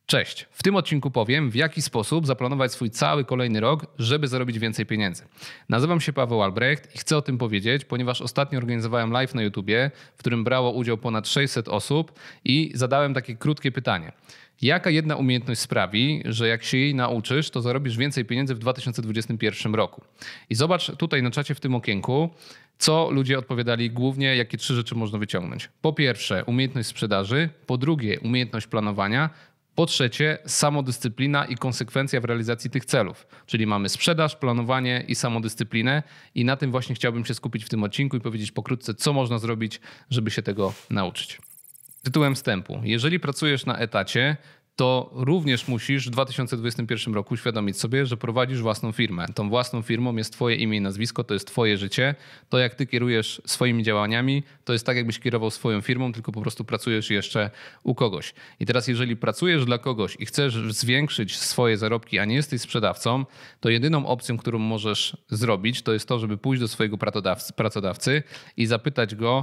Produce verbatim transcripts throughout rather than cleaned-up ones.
Cześć! W tym odcinku powiem, w jaki sposób zaplanować swój cały kolejny rok, żeby zarobić więcej pieniędzy. Nazywam się Paweł Albrecht i chcę o tym powiedzieć, ponieważ ostatnio organizowałem live na YouTubie, w którym brało udział ponad sześćset osób i zadałem takie krótkie pytanie. Jaka jedna umiejętność sprawi, że jak się jej nauczysz, to zarobisz więcej pieniędzy w dwa tysiące dwudziestym pierwszym roku? I zobacz tutaj na czacie w tym okienku, co ludzie odpowiadali głównie, jakie trzy rzeczy można wyciągnąć. Po pierwsze, umiejętność sprzedaży, po drugie, umiejętność planowania, po trzecie, samodyscyplina i konsekwencja w realizacji tych celów. Czyli mamy sprzedaż, planowanie i samodyscyplinę i na tym właśnie chciałbym się skupić w tym odcinku i powiedzieć pokrótce, co można zrobić, żeby się tego nauczyć. Tytułem wstępu. Jeżeli pracujesz na etacie, to również musisz w dwa tysiące dwudziestym pierwszym roku uświadomić sobie, że prowadzisz własną firmę. Tą własną firmą jest twoje imię i nazwisko, to jest twoje życie. To jak ty kierujesz swoimi działaniami, to jest tak jakbyś kierował swoją firmą, tylko po prostu pracujesz jeszcze u kogoś. I teraz jeżeli pracujesz dla kogoś i chcesz zwiększyć swoje zarobki, a nie jesteś sprzedawcą, to jedyną opcją, którą możesz zrobić, to jest to, żeby pójść do swojego pracodawcy i zapytać go,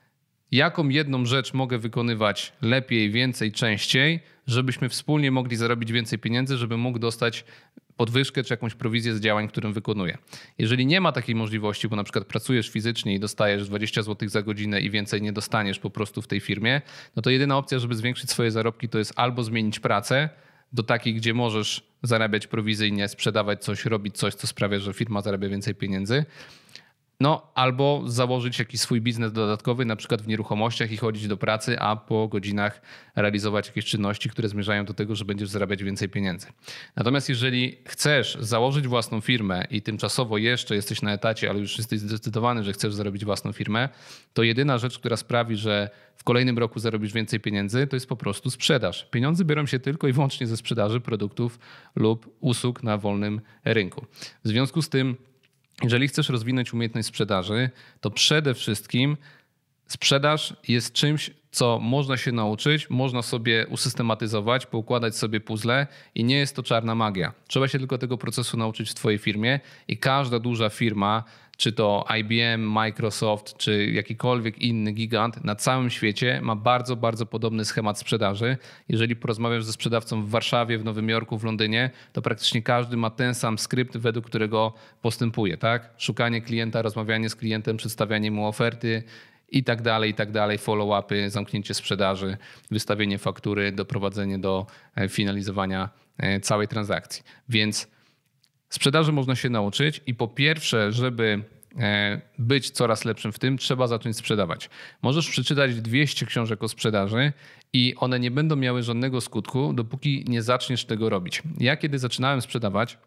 jaką jedną rzecz mogę wykonywać lepiej, więcej, częściej, żebyśmy wspólnie mogli zarobić więcej pieniędzy, żeby mógł dostać podwyżkę czy jakąś prowizję z działań, którym wykonuję. Jeżeli nie ma takiej możliwości, bo na przykład pracujesz fizycznie i dostajesz dwadzieścia złotych za godzinę i więcej nie dostaniesz po prostu w tej firmie, no to jedyna opcja, żeby zwiększyć swoje zarobki, to jest albo zmienić pracę do takiej, gdzie możesz zarabiać prowizyjnie, sprzedawać coś, robić coś, co sprawia, że firma zarabia więcej pieniędzy. No, albo założyć jakiś swój biznes dodatkowy, na przykład w nieruchomościach i chodzić do pracy, a po godzinach realizować jakieś czynności, które zmierzają do tego, że będziesz zarabiać więcej pieniędzy. Natomiast jeżeli chcesz założyć własną firmę i tymczasowo jeszcze jesteś na etacie, ale już jesteś zdecydowany, że chcesz zarobić własną firmę, to jedyna rzecz, która sprawi, że w kolejnym roku zarobisz więcej pieniędzy, to jest po prostu sprzedaż. Pieniądze biorą się tylko i wyłącznie ze sprzedaży produktów lub usług na wolnym rynku. W związku z tym, jeżeli chcesz rozwinąć umiejętność sprzedaży, to przede wszystkim sprzedaż jest czymś, co można się nauczyć, można sobie usystematyzować, poukładać sobie puzzle i nie jest to czarna magia. Trzeba się tylko tego procesu nauczyć w twojej firmie i każda duża firma, czy to I B M, Microsoft, czy jakikolwiek inny gigant na całym świecie ma bardzo, bardzo podobny schemat sprzedaży. Jeżeli porozmawiasz ze sprzedawcą w Warszawie, w Nowym Jorku, w Londynie, to praktycznie każdy ma ten sam skrypt, według którego postępuje. Tak? Szukanie klienta, rozmawianie z klientem, przedstawianie mu oferty, i tak dalej, i tak dalej, follow-upy, zamknięcie sprzedaży, wystawienie faktury, doprowadzenie do finalizowania całej transakcji. Więc sprzedaży można się nauczyć i po pierwsze, żeby być coraz lepszym w tym, trzeba zacząć sprzedawać. Możesz przeczytać dwieście książek o sprzedaży i one nie będą miały żadnego skutku, dopóki nie zaczniesz tego robić. Ja kiedy zaczynałem sprzedawać,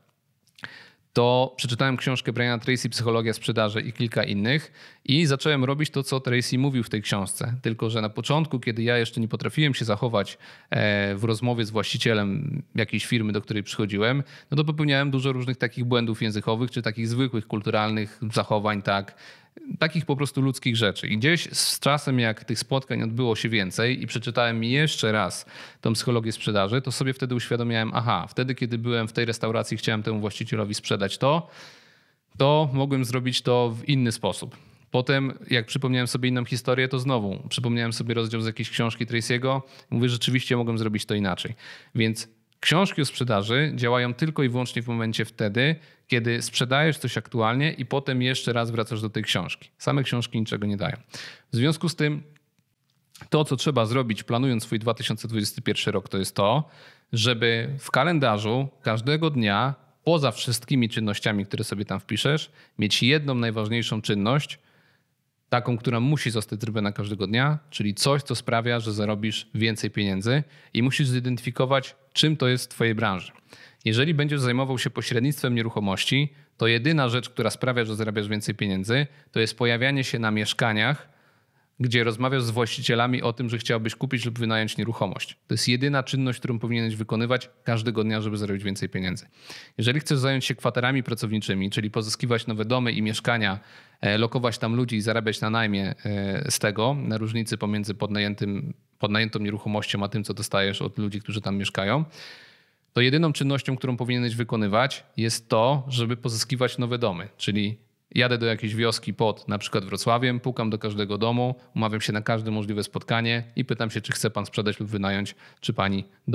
to przeczytałem książkę Briana Tracy, Psychologia sprzedaży i kilka innych i zacząłem robić to, co Tracy mówił w tej książce. Tylko że na początku, kiedy ja jeszcze nie potrafiłem się zachować w rozmowie z właścicielem jakiejś firmy, do której przychodziłem, no to popełniałem dużo różnych takich błędów językowych, czy takich zwykłych, kulturalnych zachowań, tak, takich po prostu ludzkich rzeczy. I gdzieś z czasem, jak tych spotkań odbyło się więcej i przeczytałem jeszcze raz tą psychologię sprzedaży, to sobie wtedy uświadomiałem, aha, wtedy kiedy byłem w tej restauracji i chciałem temu właścicielowi sprzedać to, to mogłem zrobić to w inny sposób. Potem, jak przypomniałem sobie inną historię, to znowu przypomniałem sobie rozdział z jakiejś książki Tracy'ego i mówię, rzeczywiście mogłem zrobić to inaczej. Więc książki o sprzedaży działają tylko i wyłącznie w momencie wtedy, kiedy sprzedajesz coś aktualnie i potem jeszcze raz wracasz do tej książki. Same książki niczego nie dają. W związku z tym to, co trzeba zrobić planując swój dwa tysiące dwudziesty pierwszy rok, to jest to, żeby w kalendarzu każdego dnia, poza wszystkimi czynnościami, które sobie tam wpiszesz, mieć jedną najważniejszą czynność, taką, która musi zostać zrobiona każdego dnia, czyli coś, co sprawia, że zarobisz więcej pieniędzy i musisz zidentyfikować, czym to jest w twojej branży. Jeżeli będziesz zajmował się pośrednictwem nieruchomości, to jedyna rzecz, która sprawia, że zarabiasz więcej pieniędzy, to jest pojawianie się na mieszkaniach, gdzie rozmawiasz z właścicielami o tym, że chciałbyś kupić lub wynająć nieruchomość. To jest jedyna czynność, którą powinieneś wykonywać każdego dnia, żeby zarobić więcej pieniędzy. Jeżeli chcesz zająć się kwaterami pracowniczymi, czyli pozyskiwać nowe domy i mieszkania, lokować tam ludzi i zarabiać na najmie z tego, na różnicy pomiędzy podnajętym, podnajętą nieruchomością a tym, co dostajesz od ludzi, którzy tam mieszkają, to jedyną czynnością, którą powinieneś wykonywać, jest to, żeby pozyskiwać nowe domy, czyli jadę do jakiejś wioski pod na przykład Wrocławiem, pukam do każdego domu, umawiam się na każde możliwe spotkanie i pytam się, czy chce pan sprzedać lub wynająć, czy pani dom.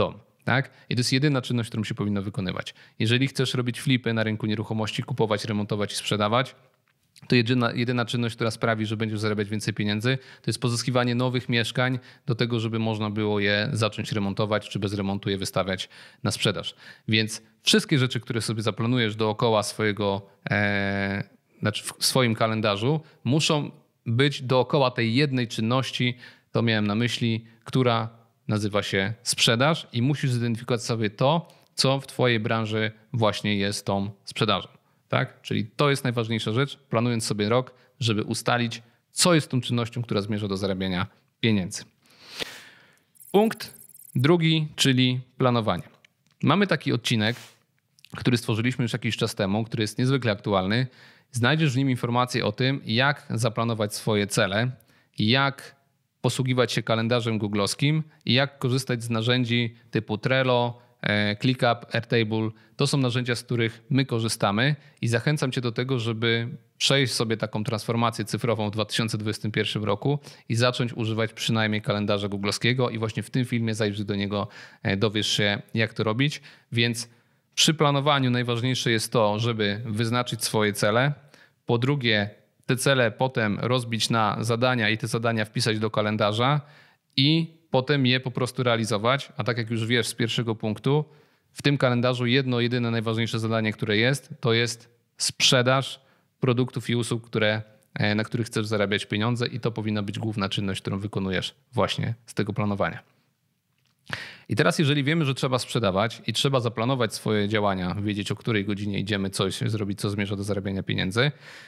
Tak? I to jest jedyna czynność, którą się powinno wykonywać. Jeżeli chcesz robić flipy na rynku nieruchomości, kupować, remontować i sprzedawać, to jedyna, jedyna czynność, która sprawi, że będziesz zarabiać więcej pieniędzy, to jest pozyskiwanie nowych mieszkań do tego, żeby można było je zacząć remontować, czy bez remontu je wystawiać na sprzedaż. Więc wszystkie rzeczy, które sobie zaplanujesz dookoła swojego, e, znaczy w swoim kalendarzu, muszą być dookoła tej jednej czynności, to miałem na myśli, która nazywa się sprzedaż i musisz zidentyfikować sobie to, co w twojej branży właśnie jest tą sprzedażą. Tak? Czyli to jest najważniejsza rzecz, planując sobie rok, żeby ustalić, co jest tą czynnością, która zmierza do zarabiania pieniędzy. Punkt drugi, czyli planowanie. Mamy taki odcinek, który stworzyliśmy już jakiś czas temu, który jest niezwykle aktualny. Znajdziesz w nim informacje o tym, jak zaplanować swoje cele, jak posługiwać się kalendarzem googlowskim i jak korzystać z narzędzi typu Trello, ClickUp, Airtable. To są narzędzia, z których my korzystamy i zachęcam cię do tego, żeby przejść sobie taką transformację cyfrową w dwa tysiące dwudziestym pierwszym roku i zacząć używać przynajmniej kalendarza googlowskiego i właśnie w tym filmie zajrzyj do niego, dowiesz się, jak to robić. Więc przy planowaniu najważniejsze jest to, żeby wyznaczyć swoje cele. Po drugie, te cele potem rozbić na zadania i te zadania wpisać do kalendarza i potem je po prostu realizować. A tak jak już wiesz z pierwszego punktu, w tym kalendarzu jedno, jedyne najważniejsze zadanie, które jest, to jest sprzedaż produktów i usług, które, na których chcesz zarabiać pieniądze i to powinna być główna czynność, którą wykonujesz właśnie z tego planowania. I teraz jeżeli wiemy, że trzeba sprzedawać i trzeba zaplanować swoje działania, wiedzieć o której godzinie idziemy coś zrobić, co zmierza do zarabiania pieniędzy,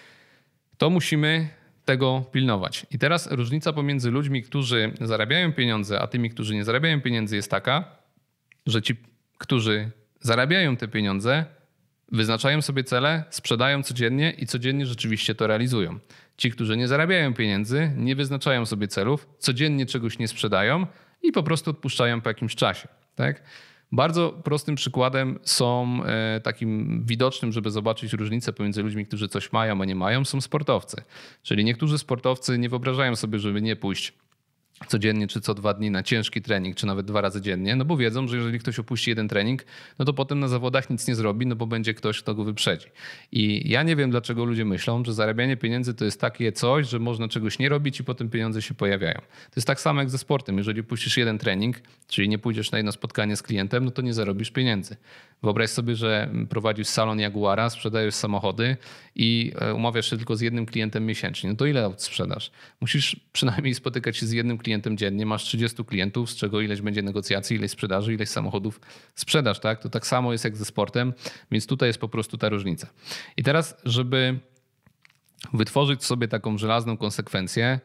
to musimy tego pilnować. I teraz różnica pomiędzy ludźmi, którzy zarabiają pieniądze, a tymi, którzy nie zarabiają pieniędzy jest taka, że ci, którzy zarabiają te pieniądze, wyznaczają sobie cele, sprzedają codziennie i codziennie rzeczywiście to realizują. Ci, którzy nie zarabiają pieniędzy, nie wyznaczają sobie celów, codziennie czegoś nie sprzedają i po prostu odpuszczają po jakimś czasie. Tak? Bardzo prostym przykładem są, takim widocznym, żeby zobaczyć różnicę pomiędzy ludźmi, którzy coś mają, a nie mają, są sportowcy. Czyli niektórzy sportowcy nie wyobrażają sobie, żeby nie pójść codziennie czy co dwa dni na ciężki trening, czy nawet dwa razy dziennie, no bo wiedzą, że jeżeli ktoś opuści jeden trening, no to potem na zawodach nic nie zrobi, no bo będzie ktoś, kto go wyprzedzi. I ja nie wiem, dlaczego ludzie myślą, że zarabianie pieniędzy to jest takie coś, że można czegoś nie robić i potem pieniądze się pojawiają. To jest tak samo jak ze sportem. Jeżeli opuścisz jeden trening, czyli nie pójdziesz na jedno spotkanie z klientem, no to nie zarobisz pieniędzy. Wyobraź sobie, że prowadzisz salon Jaguara, sprzedajesz samochody i umawiasz się tylko z jednym klientem miesięcznie. No to ile aut sprzedasz? Musisz przynajmniej spotykać się z jednym klientem dziennie. Masz trzydziestu klientów, z czego ileś będzie negocjacji, ileś sprzedaży, ileś samochodów sprzedasz. Tak? To tak samo jest jak ze sportem, więc tutaj jest po prostu ta różnica. I teraz, żeby wytworzyć sobie taką żelazną konsekwencję,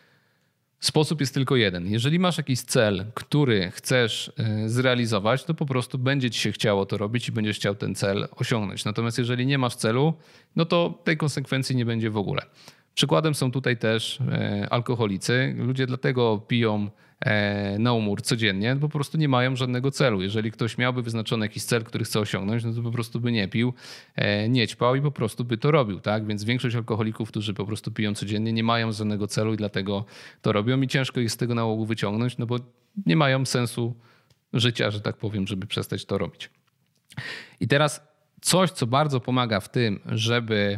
sposób jest tylko jeden. Jeżeli masz jakiś cel, który chcesz zrealizować, to po prostu będzie ci się chciało to robić i będziesz chciał ten cel osiągnąć. Natomiast jeżeli nie masz celu, no to tej konsekwencji nie będzie w ogóle. Przykładem są tutaj też alkoholicy. Ludzie dlatego piją na umór codziennie, po prostu nie mają żadnego celu. Jeżeli ktoś miałby wyznaczony jakiś cel, który chce osiągnąć, no to po prostu by nie pił, nie ćpał i po prostu by to robił. Tak? Więc większość alkoholików, którzy po prostu piją codziennie, nie mają żadnego celu i dlatego to robią i ciężko ich z tego nałogu wyciągnąć, no bo nie mają sensu życia, że tak powiem, żeby przestać to robić. I teraz coś, co bardzo pomaga w tym, żeby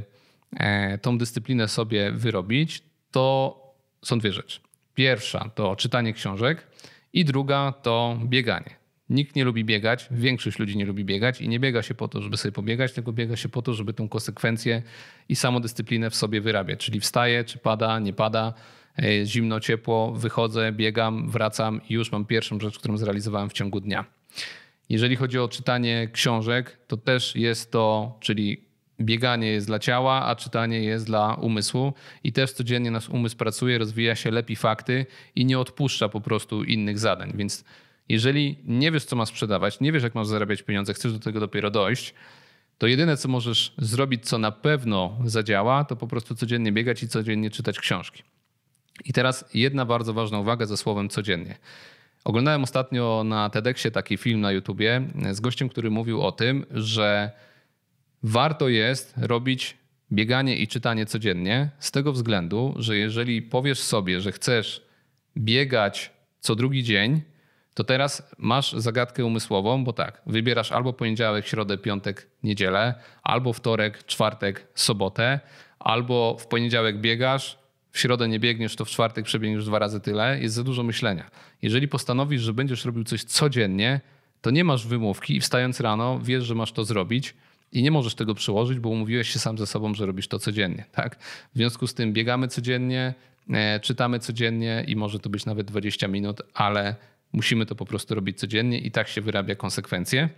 tą dyscyplinę sobie wyrobić, to są dwie rzeczy. Pierwsza to czytanie książek i druga to bieganie. Nikt nie lubi biegać, większość ludzi nie lubi biegać i nie biega się po to, żeby sobie pobiegać, tylko biega się po to, żeby tą konsekwencję i samodyscyplinę w sobie wyrabiać. Czyli wstaję, czy pada, nie pada, zimno, ciepło, wychodzę, biegam, wracam i już mam pierwszą rzecz, którą zrealizowałem w ciągu dnia. Jeżeli chodzi o czytanie książek, to też jest to, czyli bieganie jest dla ciała, a czytanie jest dla umysłu i też codziennie nasz umysł pracuje, rozwija się, lepi fakty i nie odpuszcza po prostu innych zadań. Więc jeżeli nie wiesz, co masz sprzedawać, nie wiesz, jak masz zarabiać pieniądze, chcesz do tego dopiero dojść, to jedyne, co możesz zrobić, co na pewno zadziała, to po prostu codziennie biegać i codziennie czytać książki. I teraz jedna bardzo ważna uwaga ze słowem codziennie. Oglądałem ostatnio na TEDxie taki film na YouTubie z gościem, który mówił o tym, że warto jest robić bieganie i czytanie codziennie z tego względu, że jeżeli powiesz sobie, że chcesz biegać co drugi dzień, to teraz masz zagadkę umysłową, bo tak, wybierasz albo poniedziałek, środę, piątek, niedzielę, albo wtorek, czwartek, sobotę, albo w poniedziałek biegasz, w środę nie biegniesz, to w czwartek przebiegniesz dwa razy tyle. Jest za dużo myślenia. Jeżeli postanowisz, że będziesz robił coś codziennie, to nie masz wymówki i wstając rano wiesz, że masz to zrobić i nie możesz tego przełożyć, bo umówiłeś się sam ze sobą, że robisz to codziennie. Tak? W związku z tym biegamy codziennie, e, czytamy codziennie i może to być nawet dwadzieścia minut, ale musimy to po prostu robić codziennie i tak się wyrabia konsekwencje.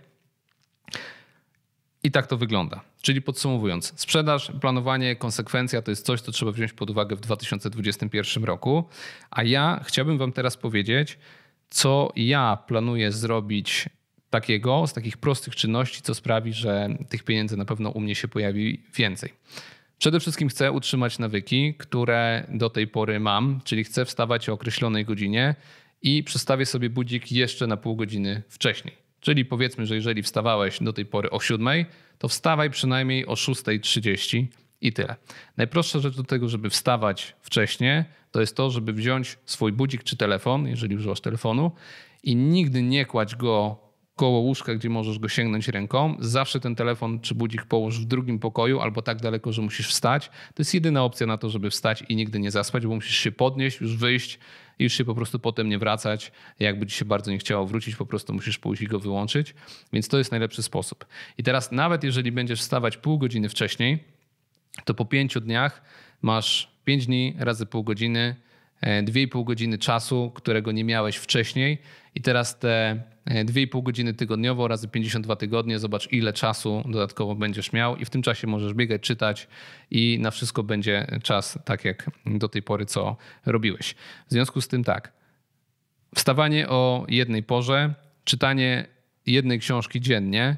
I tak to wygląda. Czyli podsumowując, sprzedaż, planowanie, konsekwencja to jest coś, co trzeba wziąć pod uwagę w dwa tysiące dwudziestym pierwszym roku. A ja chciałbym wam teraz powiedzieć, co ja planuję zrobić takiego, z takich prostych czynności, co sprawi, że tych pieniędzy na pewno u mnie się pojawi więcej. Przede wszystkim chcę utrzymać nawyki, które do tej pory mam, czyli chcę wstawać o określonej godzinie i przestawię sobie budzik jeszcze na pół godziny wcześniej. Czyli powiedzmy, że jeżeli wstawałeś do tej pory o siódmej, to wstawaj przynajmniej o szósta trzydzieści i tyle. Najprostsza rzecz do tego, żeby wstawać wcześniej, to jest to, żeby wziąć swój budzik czy telefon, jeżeli używasz telefonu i nigdy nie kładź go koło łóżka, gdzie możesz go sięgnąć ręką. Zawsze ten telefon czy budzik połóż w drugim pokoju albo tak daleko, że musisz wstać. To jest jedyna opcja na to, żeby wstać i nigdy nie zaspać, bo musisz się podnieść, już wyjść i już się po prostu potem nie wracać. Jakby ci się bardzo nie chciało wrócić, po prostu musisz pójść i go wyłączyć. Więc to jest najlepszy sposób. I teraz nawet jeżeli będziesz wstawać pół godziny wcześniej, to po pięciu dniach masz pięć dni razy pół godziny, dwie i pół godziny czasu, którego nie miałeś wcześniej i teraz te dwie i pół godziny tygodniowo razy pięćdziesiąt dwa tygodnie, zobacz ile czasu dodatkowo będziesz miał i w tym czasie możesz biegać, czytać i na wszystko będzie czas tak jak do tej pory, co robiłeś. W związku z tym tak, wstawanie o jednej porze, czytanie jednej książki dziennie,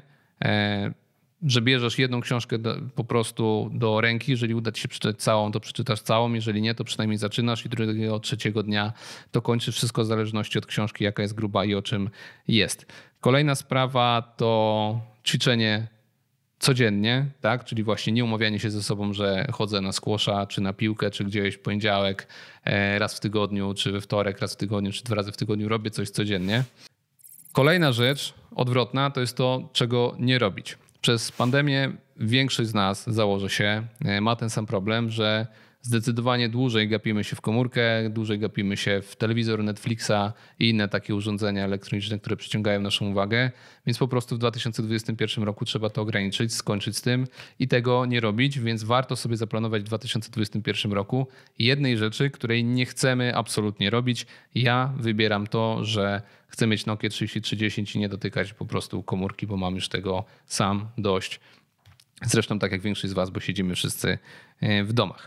że bierzesz jedną książkę do, po prostu do ręki. Jeżeli uda ci się przeczytać całą, to przeczytasz całą. Jeżeli nie, to przynajmniej zaczynasz i drugiego, trzeciego dnia to kończysz. Wszystko w zależności od książki, jaka jest gruba i o czym jest. Kolejna sprawa to ćwiczenie codziennie, tak? Czyli właśnie nie umawianie się ze sobą, że chodzę na squasha, czy na piłkę, czy gdzieś w poniedziałek, raz w tygodniu, czy we wtorek, raz w tygodniu, czy dwa razy w tygodniu. Robię coś codziennie. Kolejna rzecz odwrotna to jest to, czego nie robić. Przez pandemię większość z nas, założę się, ma ten sam problem, że zdecydowanie dłużej gapimy się w komórkę, dłużej gapimy się w telewizor, Netflixa i inne takie urządzenia elektroniczne, które przyciągają naszą uwagę. Więc po prostu w dwa tysiące dwudziestym pierwszym roku trzeba to ograniczyć, skończyć z tym i tego nie robić, więc warto sobie zaplanować w dwa tysiące dwudziestym pierwszym roku jednej rzeczy, której nie chcemy absolutnie robić. Ja wybieram to, że chcę mieć Nokia trzydzieści trzy dziesięć i nie dotykać po prostu komórki, bo mam już tego sam dość. Zresztą tak jak większość z was, bo siedzimy wszyscy w domach.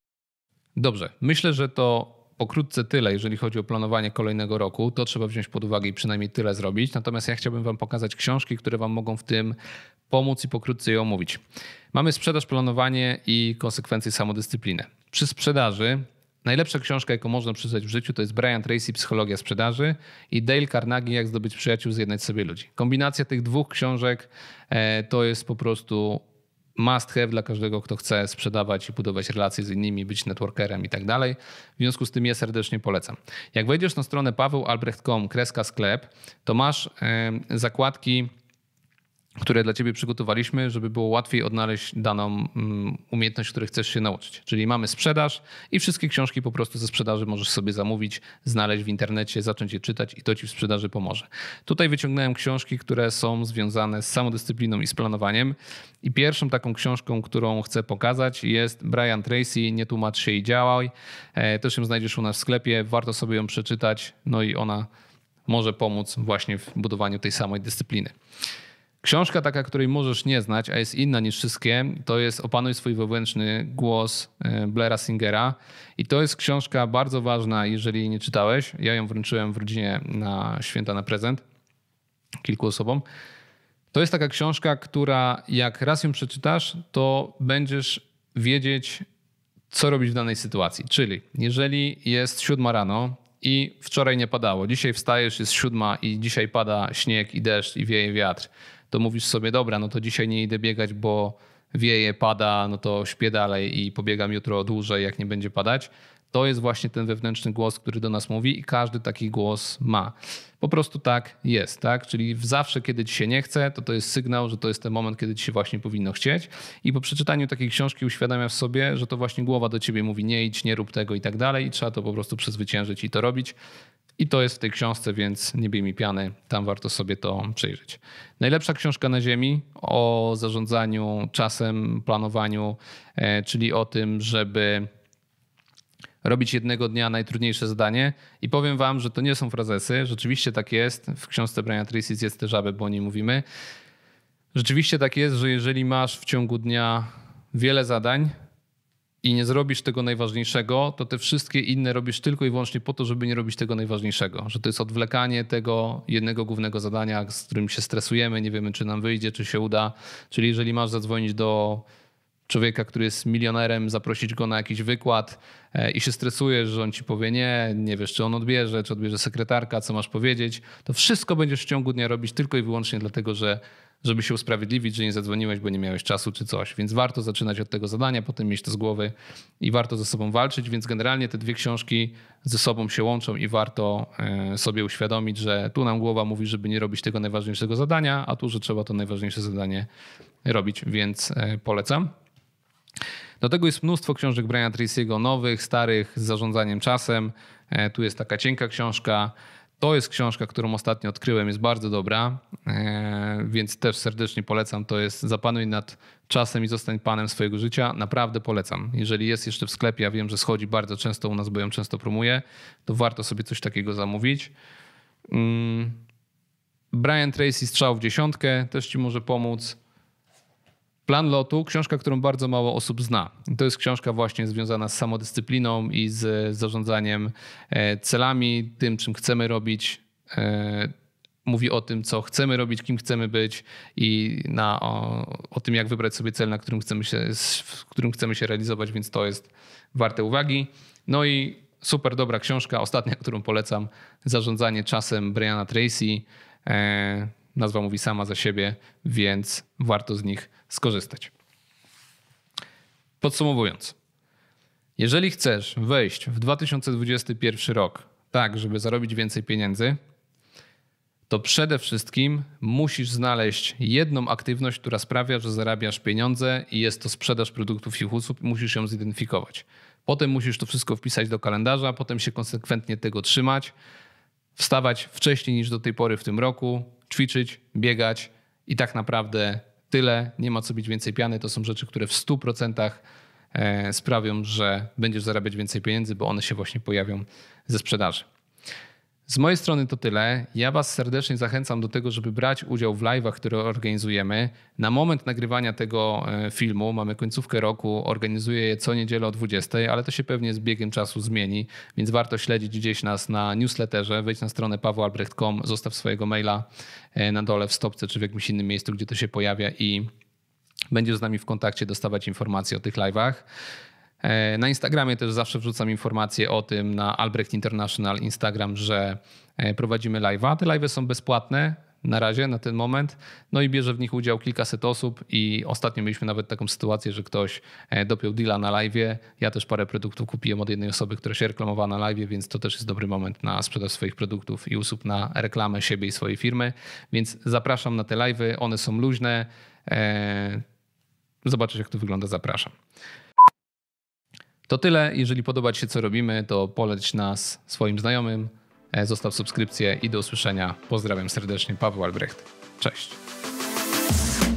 Dobrze, myślę, że to pokrótce tyle, jeżeli chodzi o planowanie kolejnego roku. To trzeba wziąć pod uwagę i przynajmniej tyle zrobić. Natomiast ja chciałbym wam pokazać książki, które wam mogą w tym pomóc i pokrótce je omówić. Mamy sprzedaż, planowanie i konsekwencje, samodyscyplinę. Przy sprzedaży najlepsza książka, jaką można przeczytać w życiu, to jest Brian Tracy, Psychologia sprzedaży i Dale Carnegie, Jak zdobyć przyjaciół, zjednać sobie ludzi. Kombinacja tych dwóch książek to jest po prostu must have dla każdego, kto chce sprzedawać i budować relacje z innymi, być networkerem i tak dalej. W związku z tym ja serdecznie polecam. Jak wejdziesz na stronę paweł albrecht kropka com kreska sklep, to masz zakładki, które dla ciebie przygotowaliśmy, żeby było łatwiej odnaleźć daną umiejętność, której chcesz się nauczyć. Czyli mamy sprzedaż i wszystkie książki po prostu ze sprzedaży możesz sobie zamówić, znaleźć w internecie, zacząć je czytać i to ci w sprzedaży pomoże. Tutaj wyciągnąłem książki, które są związane z samodyscypliną i z planowaniem. I pierwszą taką książką, którą chcę pokazać, jest Brian Tracy, Nie tłumacz się i działaj. Też ją znajdziesz u nas w sklepie, warto sobie ją przeczytać, no i ona może pomóc właśnie w budowaniu tej samej dyscypliny. Książka taka, której możesz nie znać, a jest inna niż wszystkie, to jest Opanuj swój wewnętrzny głos Blaira Singera. I to jest książka bardzo ważna, jeżeli jej nie czytałeś. Ja ją wręczyłem w rodzinie na święta na prezent kilku osobom. To jest taka książka, która jak raz ją przeczytasz, to będziesz wiedzieć, co robić w danej sytuacji. Czyli jeżeli jest siódma rano i wczoraj nie padało, dzisiaj wstajesz, jest siódma i dzisiaj pada śnieg i deszcz i wieje wiatr, to mówisz sobie, dobra, no to dzisiaj nie idę biegać, bo wieje, pada, no to śpię dalej i pobiegam jutro dłużej, jak nie będzie padać. to jest właśnie ten wewnętrzny głos, który do nas mówi i każdy taki głos ma. Po prostu tak jest, tak? Czyli zawsze, kiedy ci się nie chce, to to jest sygnał, że to jest ten moment, kiedy ci się właśnie powinno chcieć. I po przeczytaniu takiej książki uświadamiasz sobie, że to właśnie głowa do ciebie mówi nie idź, nie rób tego i tak dalej i trzeba to po prostu przezwyciężyć i to robić. I to jest w tej książce, więc nie bij mi piany, tam warto sobie to przejrzeć. Najlepsza książka na ziemi o zarządzaniu czasem, planowaniu, czyli o tym, żeby robić jednego dnia najtrudniejsze zadanie i powiem wam, że to nie są frazesy, rzeczywiście tak jest, w książce Briana Tracy Zjedz te żaby, bo o niej mówimy. Rzeczywiście tak jest, że jeżeli masz w ciągu dnia wiele zadań i nie zrobisz tego najważniejszego, to te wszystkie inne robisz tylko i wyłącznie po to, żeby nie robić tego najważniejszego. Że to jest odwlekanie tego jednego głównego zadania, z którym się stresujemy, nie wiemy czy nam wyjdzie, czy się uda. Czyli jeżeli masz zadzwonić do człowieka, który jest milionerem, zaprosić go na jakiś wykład i się stresujesz, że on ci powie nie, nie wiesz, czy on odbierze, czy odbierze sekretarka, co masz powiedzieć, to wszystko będziesz w ciągu dnia robić tylko i wyłącznie dlatego, że żeby się usprawiedliwić, że nie zadzwoniłeś, bo nie miałeś czasu czy coś. Więc warto zaczynać od tego zadania, potem mieć to z głowy i warto ze sobą walczyć, więc generalnie te dwie książki ze sobą się łączą i warto sobie uświadomić, że tu nam głowa mówi, żeby nie robić tego najważniejszego zadania, a tu, że trzeba to najważniejsze zadanie robić, więc polecam. Do tego jest mnóstwo książek Briana Tracy'ego, nowych, starych, z zarządzaniem czasem. Tu jest taka cienka książka. To jest książka, którą ostatnio odkryłem, jest bardzo dobra, więc też serdecznie polecam. To jest Zapanuj nad czasem i zostań panem swojego życia. Naprawdę polecam. Jeżeli jest jeszcze w sklepie, ja wiem, że schodzi bardzo często u nas, bo ją często promuję, to warto sobie coś takiego zamówić. Brian Tracy Strzał w dziesiątkę też ci może pomóc. Plan lotu, książka, którą bardzo mało osób zna. To jest książka właśnie związana z samodyscypliną i z zarządzaniem celami, tym, czym chcemy robić. Mówi o tym, co chcemy robić, kim chcemy być i na, o, o tym, jak wybrać sobie cel, na którym chcemy się, w którym chcemy się realizować, więc to jest warte uwagi. No i super dobra książka, ostatnia, którą polecam, Zarządzanie czasem Briana Tracy. Nazwa mówi sama za siebie, więc warto z nich skorzystać. Podsumowując, jeżeli chcesz wejść w dwa tysiące dwudziesty pierwszy rok tak, żeby zarobić więcej pieniędzy, to przede wszystkim musisz znaleźć jedną aktywność, która sprawia, że zarabiasz pieniądze i jest to sprzedaż produktów i usług, musisz ją zidentyfikować. Potem musisz to wszystko wpisać do kalendarza, potem się konsekwentnie tego trzymać, wstawać wcześniej niż do tej pory w tym roku, ćwiczyć, biegać i tak naprawdę tyle. Nie ma co być więcej piany. To są rzeczy, które w stu procentach sprawią, że będziesz zarabiać więcej pieniędzy, bo one się właśnie pojawią ze sprzedaży. Z mojej strony to tyle. Ja was serdecznie zachęcam do tego, żeby brać udział w live'ach, które organizujemy. Na moment nagrywania tego filmu, mamy końcówkę roku, organizuję je co niedzielę o dwudziestej, ale to się pewnie z biegiem czasu zmieni, więc warto śledzić gdzieś nas na newsletterze. Wejdź na stronę paweł albrecht kropka com, zostaw swojego maila na dole w stopce czy w jakimś innym miejscu, gdzie to się pojawia i będziesz z nami w kontakcie, dostawać informacje o tych live'ach. Na Instagramie też zawsze wrzucam informacje o tym, na Albrecht International Instagram, że prowadzimy live'a. Te live'y są bezpłatne na razie, na ten moment. No i bierze w nich udział kilkaset osób i ostatnio mieliśmy nawet taką sytuację, że ktoś dopiął deala na live'ie. Ja też parę produktów kupiłem od jednej osoby, która się reklamowała na live'ie, więc to też jest dobry moment na sprzedaż swoich produktów i usług, na reklamę siebie i swojej firmy. Więc zapraszam na te live'y, one są luźne. Zobaczysz, jak to wygląda, zapraszam. To tyle. Jeżeli podoba ci się, co robimy, to poleć nas swoim znajomym, zostaw subskrypcję i do usłyszenia. Pozdrawiam serdecznie, Paweł Albrecht. Cześć.